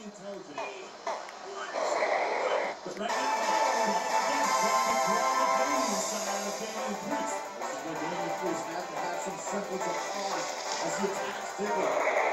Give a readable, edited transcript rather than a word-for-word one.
intelligent. But right now, inside of Damian Priest. This is where Damian Priest has to have some semblance of calm as he attacks Ziggler.